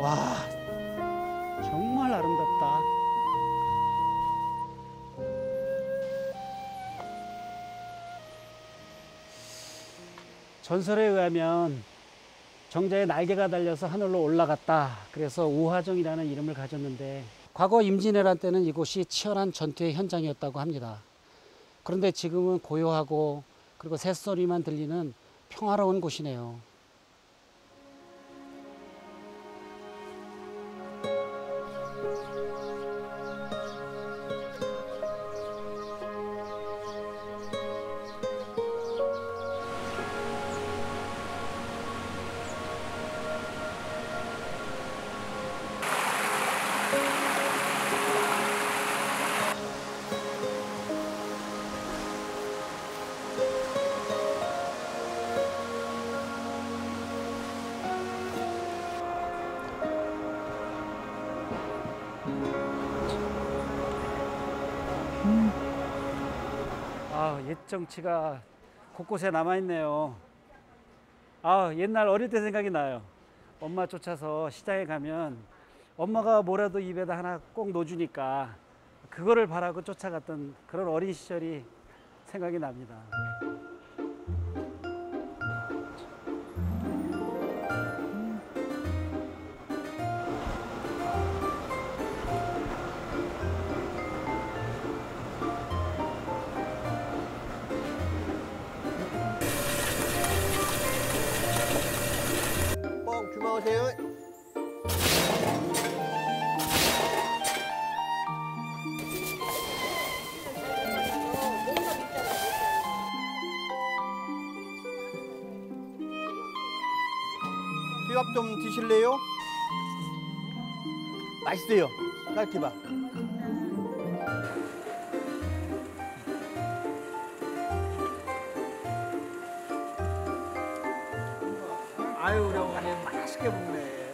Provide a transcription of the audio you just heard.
와, 정말 아름답다. 전설에 의하면 정자에 날개가 달려서 하늘로 올라갔다. 그래서 우화정이라는 이름을 가졌는데 과거 임진왜란 때는 이곳이 치열한 전투의 현장이었다고 합니다. 그런데 지금은 고요하고 그리고 새소리만 들리는 평화로운 곳이네요. 옛 정치가 곳곳에 남아있네요. 옛날 어릴 때 생각이 나요. 엄마 쫓아서 시장에 가면 엄마가 뭐라도 입에다 하나 꼭 넣어주니까 그거를 바라고 쫓아갔던 그런 어린 시절이 생각이 납니다. 주마오세요. 기밥 좀 드실래요? 맛있어요. 딸기밥. 아유, 우리 어머니 맛있게 먹네.